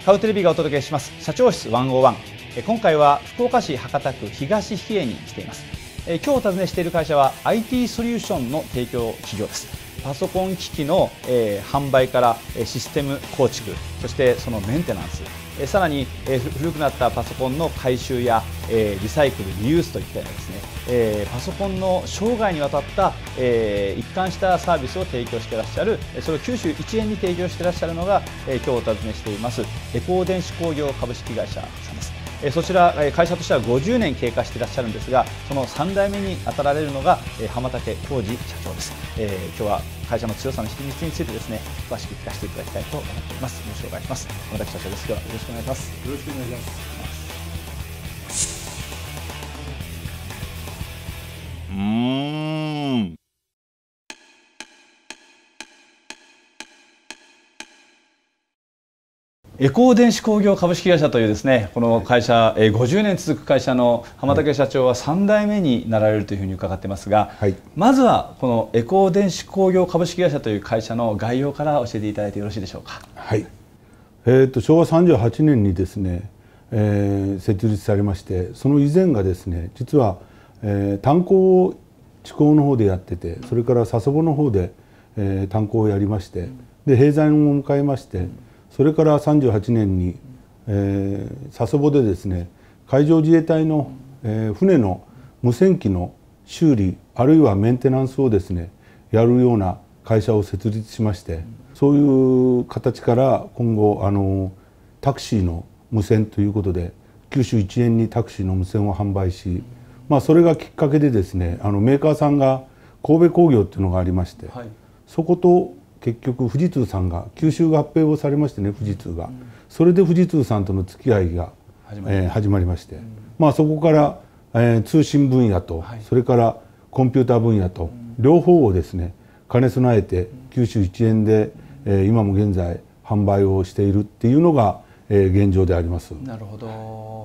カウテレビがお届けします社長室101。今回は福岡市博多区東比叡に来ています。今日お尋ねしている会社は IT ソリューションの提供企業です。パソコン機器の販売からシステム構築、そしてそのメンテナンス、さらに古くなったパソコンの回収やリサイクル、リユースといったようなですね、パソコンの生涯にわたった一貫したサービスを提供していらっしゃる、それを九州一円に提供していらっしゃるのが今日お尋ねしていますエコー電子工業株式会社さんです。そちら会社としては50年経過していらっしゃるんですが、その3代目に当たられるのが浜竹浩二社長です。今日は会社の強さの秘密についてですね、詳しく聞かせていただきたいと思っています。よろしくお願いします。浜竹社長です。今日はよろしくお願いします。 よろしくお願いします。 エコー電子工業株式会社というですね、この会社、50年続く会社の浜竹社長は3代目になられるというふうに伺ってますが、はい、まずはこのエコー電子工業株式会社という会社の概要から教えていただいてよろしいでしょうか。 はい、昭和38年にですね、設立されまして、その以前がですね、実は、炭鉱を地高の方でやってて、それから佐世保の方で、炭鉱をやりまして、で閉山を迎えまして、それから38年に、佐世保でですね、海上自衛隊の、船の無線機の修理あるいはメンテナンスをですねやるような会社を設立しまして、そういう形から今後タクシーの無線ということで九州一円にタクシーの無線を販売し、それがきっかけでですねメーカーさんが神戸工業っていうのがありまして、はい、そこと結局富士通さんが吸収合併をされましてね、富士通が、それで富士通さんとの付き合いが始まりまして、そこから通信分野と、それからコンピューター分野と両方をですね兼ね備えて九州一円で今も現在販売をしているっていうのが現状であります。 なるほど。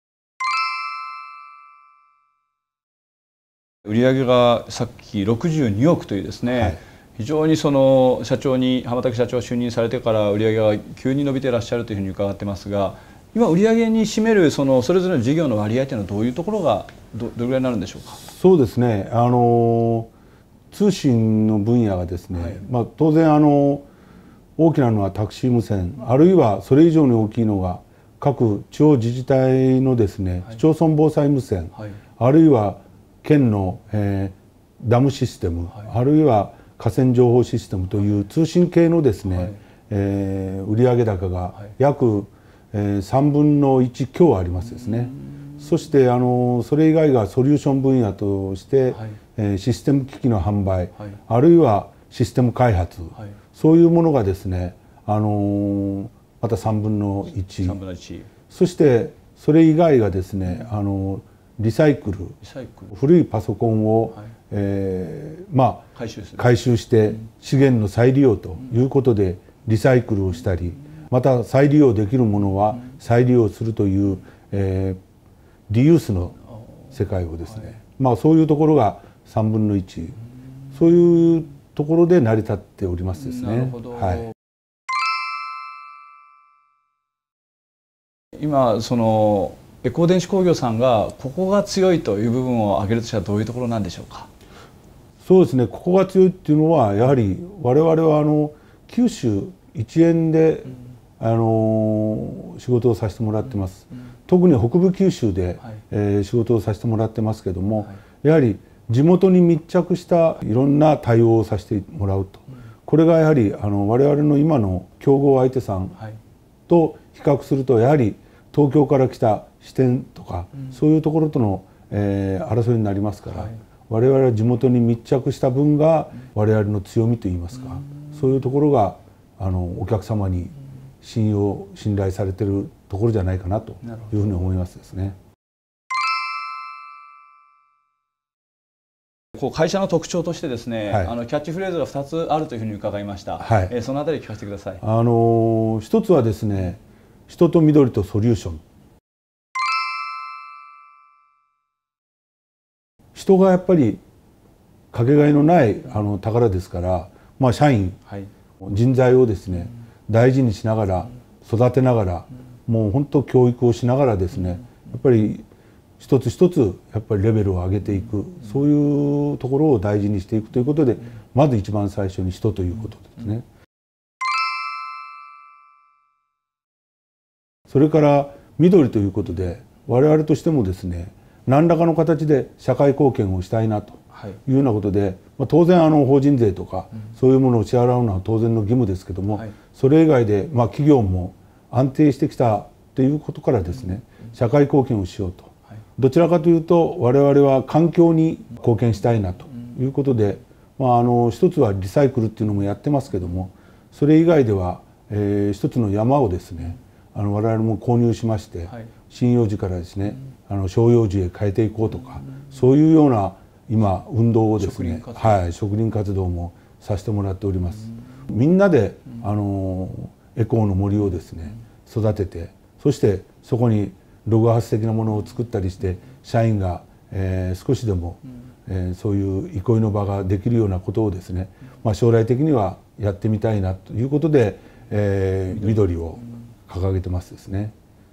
売上がさっき62億というですね、はい、非常にその社長に浜竹社長就任されてから売上が急に伸びていらっしゃるというふうに伺ってますが、今売上に占めるそれぞれの事業の割合というのはどういうところがどれぐらいになるんでしょうか。 そうですね、通信の分野がですね、はい、当然大きなのはタクシー無線、あるいはそれ以上に大きいのが各地方自治体のですね、はい、市町村防災無線、はい、あるいは県の、ダムシステム、はい、あるいは河川情報システムという通信系のですね、はい、売上高が約、3分の1強ありますですね。そしてそれ以外がソリューション分野として、はい、システム機器の販売、はい、あるいはシステム開発、はい、そういうものがですね、また3分の1、そしてそれ以外がですね、リサイクル、古いパソコンを、はい、回収して資源の再利用ということでリサイクルをしたり、また再利用できるものは再利用するという、リユースの世界をですね、そういうところが3分の1、そういうところで成り立っておりますですね。 なるほど。 はい、 今エコー電子工業さんがここが強いという部分を挙げるとしたらどういうところなんでしょうか。 そうですね、ここが強いっていうのはやはり我々は九州一円で、仕事をさせてもらってます。特に北部九州で、仕事をさせてもらってますけども、やはり地元に密着したいろんな対応をさせてもらうと、これがやはり我々の今の競合相手さんと比較するとやはり東京から来た支店とか、そういうところとの、争いになりますから、我々は地元に密着した分が我々の強みといいますか、そういうところがお客様に信頼されているところじゃないかなというふうに思いますですね。 会社の特徴としてですね、はい、キャッチフレーズが2つあるというふうに伺いました。はい、そのあたり聞かせてください。 一つはですね、人と緑とソリューション。人がやっぱりかけがえのない宝ですから、社員、はい、人材をですね、大事にしながら育てながら、もう本当教育をしながらですね、やっぱり一つ一つやっぱりレベルを上げていく、そういうところを大事にしていくということで、まず一番最初に人ということですね。それから緑ということで、我々としてもですね、何らかの形で社会貢献をしたいなというようなことで、当然法人税とかそういうものを支払うのは当然の義務ですけども、それ以外で企業も安定してきたということからですね、社会貢献をしようと、どちらかというと我々は環境に貢献したいなということで、一つはリサイクルっていうのもやってますけども、それ以外では、一つの山をですね、我々も購入しまして、針葉樹からですね、照葉樹へ変えていこうとか、そういうような今運動をですね、植林活動もさせてもらっております。みんなでエコーの森をですね育てて、そしてそこにログハウス的なものを作ったりして、社員が少しでもそういう憩いの場ができるようなことをですね、将来的にはやってみたいなということで、緑を掲げてますですね。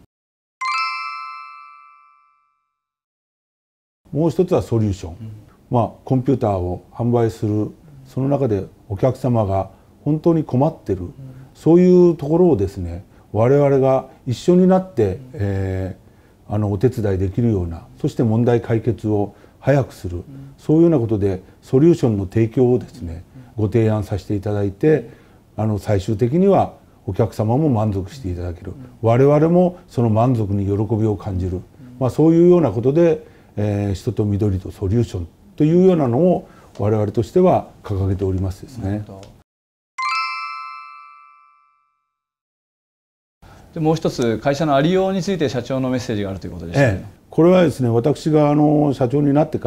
もう一つはソリューション、コンピューターを販売する、その中でお客様が本当に困ってる、そういうところをですね、我々が一緒になって、お手伝いできるような、そして問題解決を早くする、そういうようなことでソリューションの提供をですねご提案させていただいて、最終的にはお客様も満足していただける、我々もその満足に喜びを感じる、そういうようなことで、人と緑とソリューションというようなのを我々としては掲げておりますですね。 でもう一つ、会社のありようについて社長のメッセージがあるということでしたね。 これはですね、私が社長になってから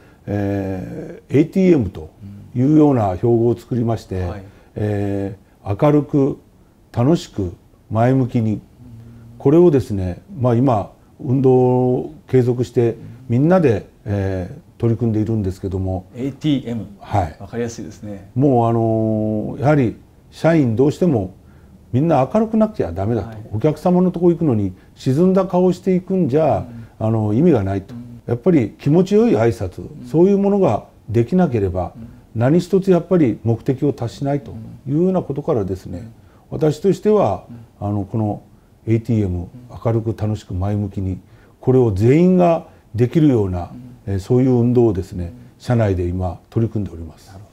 、ATM というような標語を作りまして、明るく楽しく前向きに、これをですね、今運動を継続してみんなで、取り組んでいるんですけども、 ATM、分かりやすいですね。 もうやはり社員どうしてもみんな明るくなきゃダメだと、お客様のところ行くのに沈んだ顔をしていくんじゃ、意味がないと、やっぱり気持ちよい挨拶、そういうものができなければ、何一つやっぱり目的を達しないというようなことからですね、私としてはこの ATM、明るく楽しく前向きに、これを全員ができるような、そういう運動をですね社内で今取り組んでおります。